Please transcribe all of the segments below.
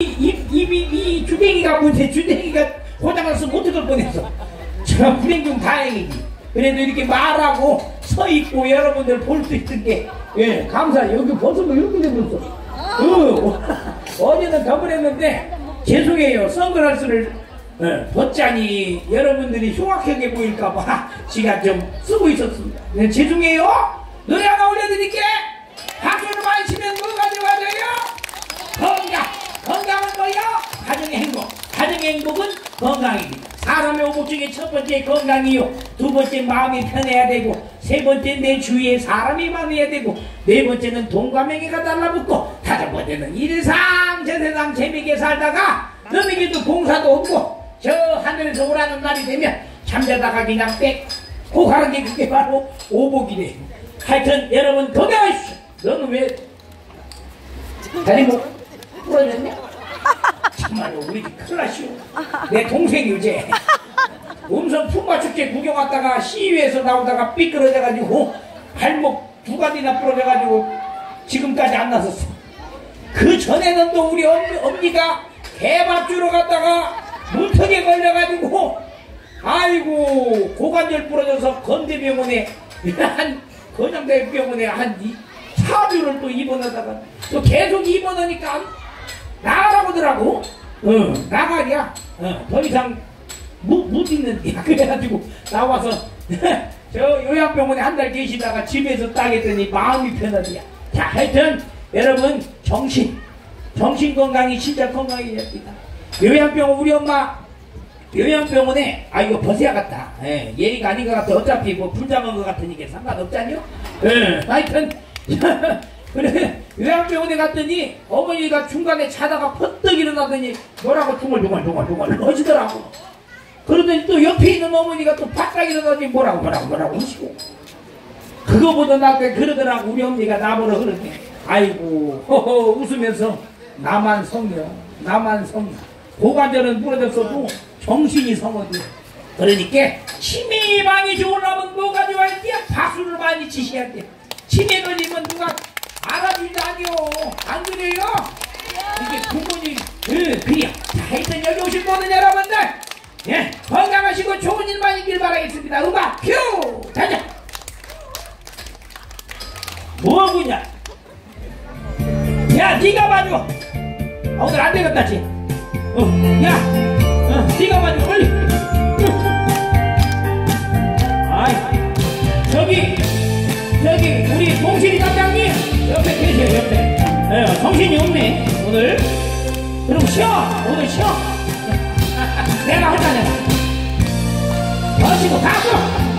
이 주댕이가 문제, 주댕이가 고장났으면 어떡할 뻔했어. 저 불행중 다행이지. 그래도 이렇게 말하고 서 있고 여러분들 볼 수 있는 게, 예, 감사해요. 여기 벌써 뭐 이렇게 되었어. 어제는 더 그랬는데, 죄송해요. 선글라스를 벗자니 여러분들이 흉악하게 보일까봐 제가 좀 쓰고 있었습니다. 네, 죄송해요. 노래 하나 올려드릴게. 박수를 많이 치면 뭐가 좋아져요? 건강은 뭐요? 가정의 행복. 가정의 행복은 건강입니다. 사람의 오복 중에 첫 번째 건강이요, 두 번째 마음이 편해야 되고, 세 번째 내 주위에 사람이 많아야 되고, 네 번째는 돈과 명예가 달라붙고, 다섯 번째는 일상 저 세상 재미있게 살다가 너에게도 봉사도 없고 저 하늘에서 오라는 날이 되면 잠자다가 그냥 고 가는 게 그게 바로 오복이래. 하여튼 여러분 건강하십시오. 너는 왜 다리 뭐 부러졌냐? 정말로 우리 집 큰일 나시오. 내 동생 유재 음성 품바축제 구경 왔다가 시위에서 나오다가 삐뚤어져가지고 발목 두 가지나 부러져가지고 지금까지 안 나섰어. 그 전에는 또 우리 엄니가 개밥 주러 갔다가 문턱에 걸려가지고 아이고 고관절 부러져서 건대병원에 건양대병원에 한 4주를 또 입원하다가 또 계속 입원하니까 나가라고 하더라고. 나가랴. 더 이상 못 있는데. 그래가지고 나와서 저 요양병원에 한 달 계시다가 집에서 딱 했더니 마음이 편하더냐. 자, 하여튼 여러분 정신 건강이 진짜 건강해야 됩니다. 요양병원 우리 엄마 요양병원에 이거 벗어야겠다. 예의가 아닌 것 같아. 어차피 뭐 불장한 것 같으니까 상관없잖요. 하여튼 그래 요양병원에 갔더니 어머니가 중간에 자다가 퍼뜩 일어나더니 뭐라고 중얼중얼 하시더라고. 그러더니 또 옆에 있는 어머니가 또 바짝 일어나더니 뭐라고 하시고, 그거보다 나한테 그러더라고. 우리 어머니가 나보러 그러네. 아이고 허허 웃으면서 나만 성이요. 고관절은 부러졌어도 정신이 성어도. 그러니까 치매 많이 좋으려면 뭐가 좋아야 돼? 박수를 많이 치셔야 돼. 치매 걸리면 누가 알아주다니요. 안 그래요? 이게 부모님 그래요. 자, 하여튼 여기 오신 모든 여러분들, 예, 건강하시고 좋은 일만 있길 바라겠습니다. 음악 큐! 자자! 뭐하고 있냐? 야, 네가 봐줘. 오늘 안 되겠다, 지. 야, 네가 봐줘, 빨리. 저기 우리 동실이 단장님 옆에 계세요. 옆에. 정신이 없네 오늘. 그럼 쉬어. 오늘 쉬어. 내가 하자네. 마시고 가고.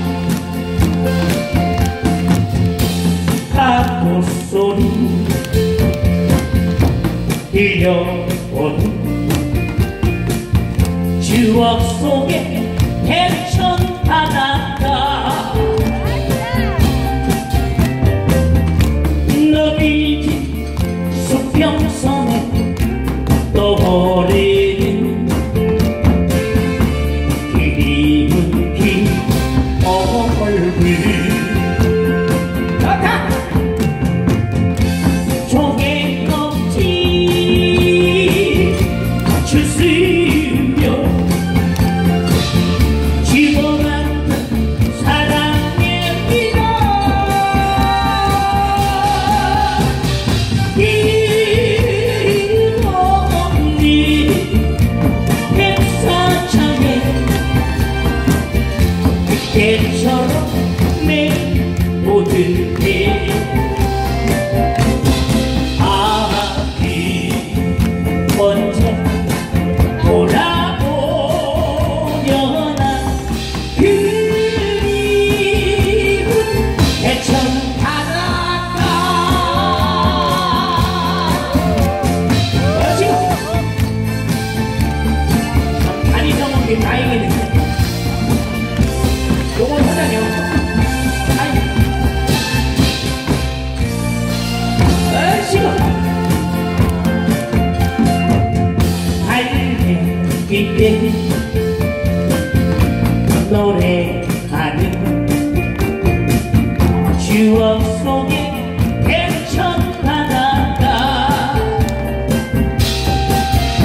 파도 소리 들려오는 추억 속에 헤쳐 바닷가, 너비진 수평선에 떠버리는 그리운 긴 얼굴. 조개 껍질 주스며 집어갔던 사랑의 비가 일없니 백사장에 그때처럼 내 모든 게 언제 돌아오려나 그리운 해천 바닷가. 지금 다리 넘은 게 다행이네. 요건 사장이 없어. 지금 이때 노래하는 추억 속에 대천 바닷가,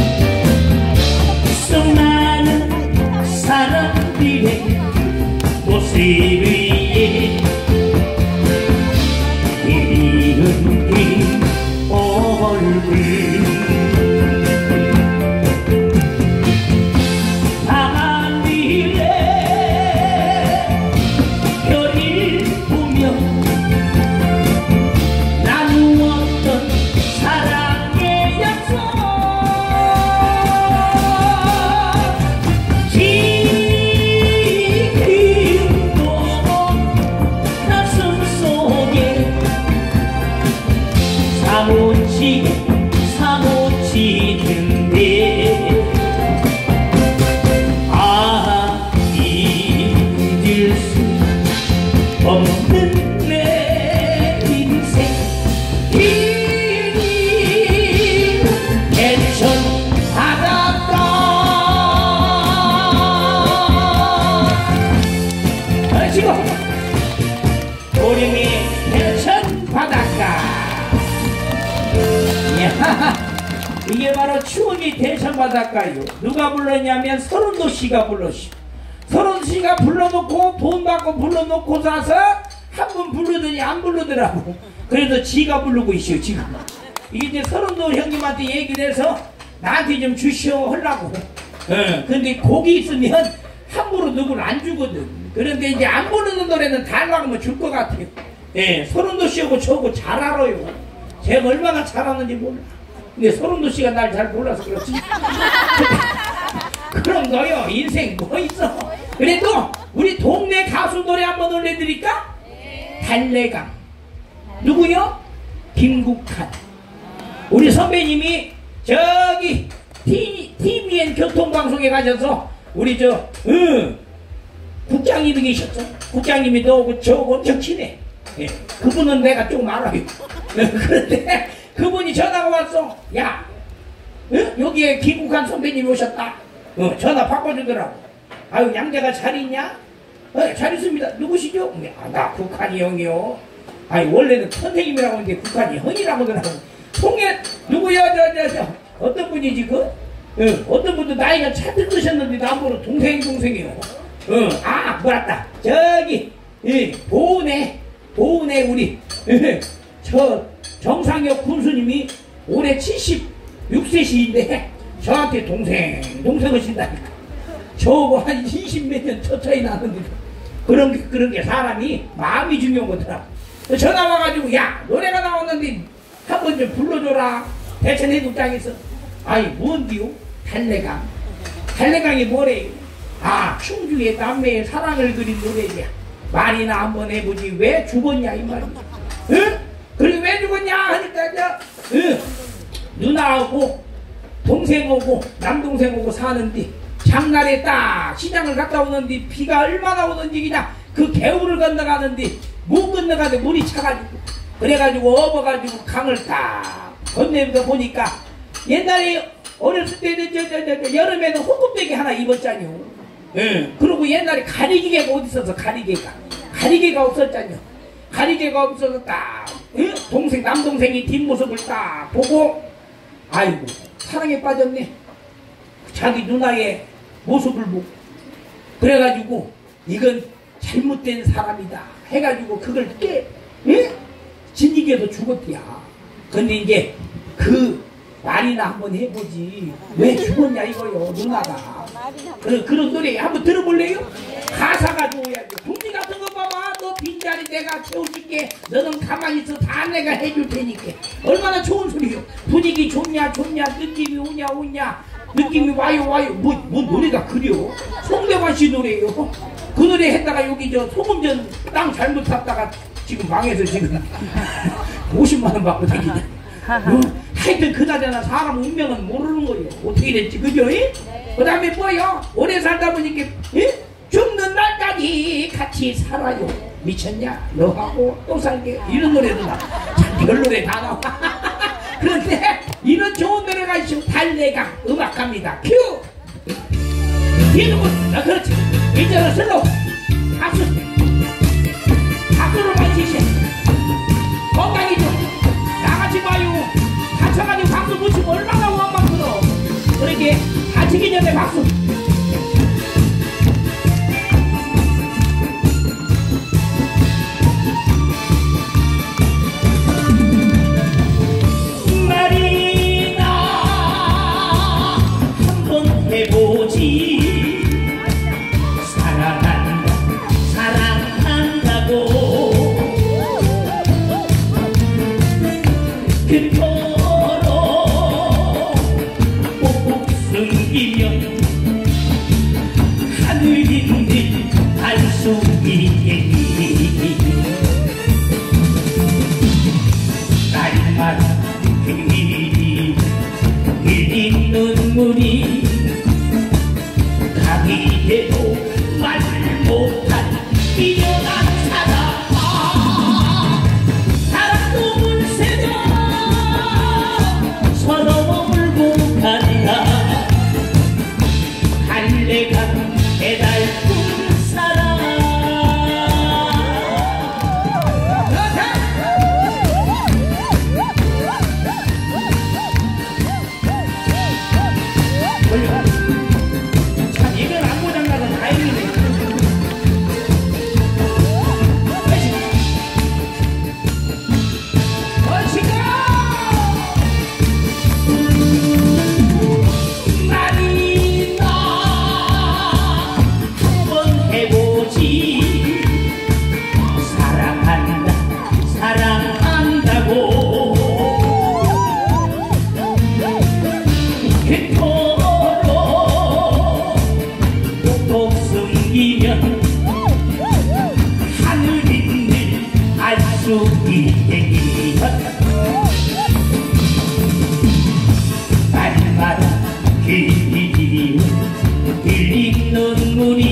이게 바로 추억이 대천바닷가요. 누가 불렀냐면 서른도 씨가 불렀시. 서른도 씨가 불러놓고 돈 받고 불러놓고 사서 한 번 부르더니 안 부르더라고. 그래서 지가 부르고 있어요 지금. 이게 이제 서른도 형님한테 얘기를 해서 나한테 좀 주시오 하려고. 근데 곡이 있으면 함부로 누구를 안 주거든. 그런데 이제 안 부르는 노래는 달라고 줄 것 같아요. 예, 서른도 씨하고 저하고 잘 알아요. 제가 얼마나 잘하는지 몰라. 근데 서른도 씨가 날 잘 몰라서 그렇지. 그럼 너요 인생 뭐 있어. 그래도 우리 동네 가수 노래 한번 올려드릴까? 달래강. 누구요? 김국한. 우리 선배님이 저기 TVN 교통방송에 가셔서 우리 국장님이 계셨어. 국장님이 너하고 저하고 엄청 친해. 예, 그분은 내가 좀 알아요. 그런데 그분이 전화가 왔어. 야, 여기에 김국한 선배님이 오셨다. 전화 바꿔주더라고. 아유, 양재가 잘 있냐? 잘 있습니다. 누구시죠? 나 국한이 형이요. 아니, 원래는 선생님이라고 하는데 국한이 형이라고 하더라고. 통해, 누구야? 어떤 분이지, 어떤 분도 나이가 차트 드셨는데 나보고 동생이요. 몰랐다. 저기, 보은에 우리, 정상혁 군수님이 올해 76세시인데 저한테 동생 하신다니까. 저하고 한 20몇 년 저 차이 나는데 그런 게 사람이 마음이 중요한 거더라. 전화 와가지고 야 노래가 나왔는데 한번 좀 불러줘라. 대천 해국장에서. 아이 뭔디요? 달래강이 뭐래요? 충주의 남매의 사랑을 그린 노래야. 말이나 한번 해보지 왜 죽었냐 이 말이야. 그리고 왜 죽었냐 하니까 누나하고 동생하고 남동생하고 사는데 장날에 딱 시장을 갔다 오는데 비가 얼마나 오는지 그냥 그 개울을 건너가는데 못 건너가는데 물이 차가지고 그래가지고 업어가지고 강을 딱 건너면서 보니까 옛날에 어렸을 때 여름에는 호흡대기 하나 입었잖요. 그리고 옛날에 가리개가 어디 있어서 가리개가 없었잖요. 가리개가 없어서 딱 남동생이 뒷모습을 딱 보고 아이고 사랑에 빠졌네. 자기 누나의 모습을 보고 그래가지고 이건 잘못된 사람이다 해가지고 그걸 진이게도 죽었대야. 근데 이제 그 말이나 한번 해보지 왜 죽었냐 이거요 누나가. 그런 노래 한번 들어볼래요? 가사가 좋아야지. 동지 같은 거 봐봐. 너 빈자리 내가 채워줄게. 너는 가만히 있어. 다 내가 해줄 테니까. 얼마나 좋은 소리요. 분위기 좋냐 느낌이 오냐 느낌이 와요. 뭐 노래가 그려. 송대관 씨 노래예요. 그 노래 했다가 여기 소금전 땅 잘못 탔다가 지금 망해서 지금 50만원 받고 다니냐. 하여튼 그나저나 사람 운명은 모르는 거예요. 어떻게 됐지 그죠? 그 다음에 뭐요? 오래 살다 보니까 죽는 날까지 같이 살아요. 미쳤냐? 너하고 또 살게. 이런 노래도 나. 참 별노래 다 나와. 그런데 이런 좋은 노래가 있으면 달래강 음악합니다. 큐! 뒤에는 그렇지. 이제는 슬로우 박수로만 치시. 건강이죠. 나같이 봐요. 다쳐가지고 박수 못 치면 얼마나 원망스러워. 그렇게 다치기 전에 박수. 눈물이 가기 돼도 말 못한 미련한 사랑도 물새도 서러워 울고 간다. 달래강 배달꾼 사랑. 걸려. 참 이건 안 고장나서 다행이네. 날마다 길이 들리는 눈물이